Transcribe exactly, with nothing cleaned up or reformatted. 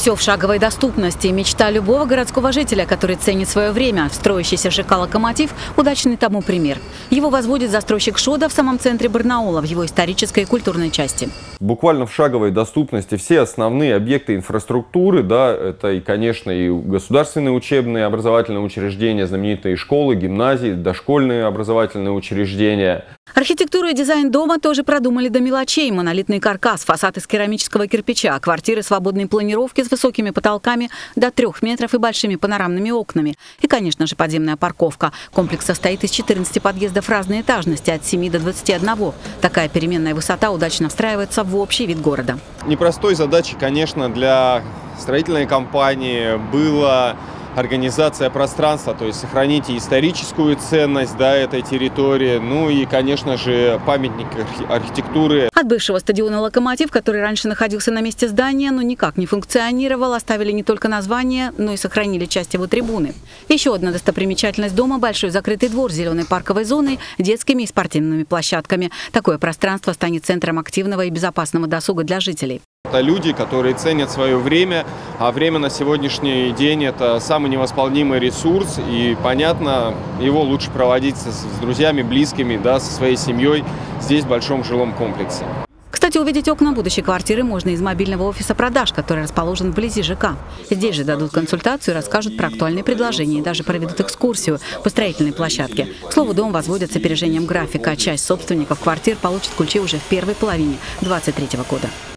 Все в шаговой доступности. Мечта любого городского жителя, который ценит свое время. Строящийся ЖК «Локомотив» – удачный тому пример. Его возводит застройщик «Шода» в самом центре Барнаула, в его исторической и культурной части. Буквально в шаговой доступности все основные объекты инфраструктуры, да, это и, конечно, и государственные учебные образовательные учреждения, знаменитые школы, гимназии, дошкольные образовательные учреждения. Архитектуру и дизайн дома тоже продумали до мелочей. Монолитный каркас, фасад из керамического кирпича, квартиры свободной планировки с высокими потолками до трех метров и большими панорамными окнами. И, конечно же, подземная парковка. Комплекс состоит из четырнадцати подъездов разной этажности, от семи до двадцати одного. Такая переменная высота удачно встраивается в общий вид города. Непростой задачей, конечно, для строительной компании было организация пространства, то есть сохранить историческую ценность, да, этой территории, ну и, конечно же, памятник архитектуры. От бывшего стадиона «Локомотив», который раньше находился на месте здания, но никак не функционировал, оставили не только название, но и сохранили часть его трибуны. Еще одна достопримечательность дома – большой закрытый двор с зеленой парковой зоной, детскими и спортивными площадками. Такое пространство станет центром активного и безопасного досуга для жителей. Это люди, которые ценят свое время, а время на сегодняшний день – это самый невосполнимый ресурс, и, понятно, его лучше проводить с друзьями, близкими, да, со своей семьей здесь, в большом жилом комплексе. Кстати, увидеть окна будущей квартиры можно из мобильного офиса продаж, который расположен вблизи ЖК. Здесь же дадут консультацию, расскажут про актуальные предложения и даже проведут экскурсию по строительной площадке. К слову, дом возводят с опережением графика, а часть собственников квартир получит ключи уже в первой половине две тысячи двадцать третьего года.